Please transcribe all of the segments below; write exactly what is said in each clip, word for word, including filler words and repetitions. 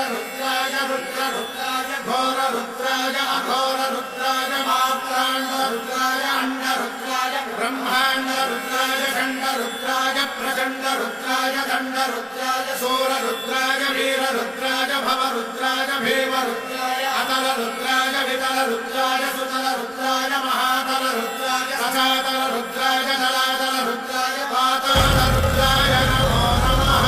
रुद्राय रुद्र रुद्राय घोर रुद्राय अघोर रुद्राय मात्रांड रुद्राय अंड रुद्राय ब्रह्मांड रुद्राय खंड रुद्राय प्रचंड रुद्राय दंड रुद्राय सूर रुद्राय वीर रुद्राय भव रुद्राय भीम रुद्राय अतल रुद्राय वितल रुद्राय सुतल रुद्राय महातल रुद्राय रसातल रुद्राय जलातल रुद्राय पाताल रुद्राय नमो नमः।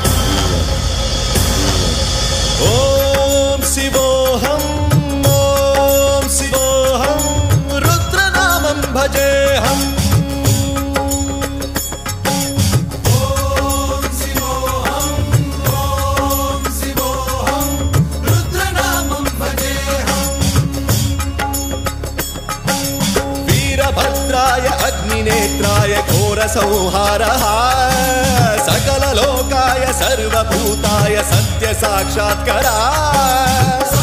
ओम शिवोऽहं ओम शिवोऽहं रुद्रनामं भजेऽहम्। ओम शिवोऽहं ओम शिवोऽहं रुद्रनामं भजेऽहम्। वीरभद्राय अग्निनेत्राय घोरसंहारः सकललोकाय सर्वभूताय सत्यसाक्षात्करा।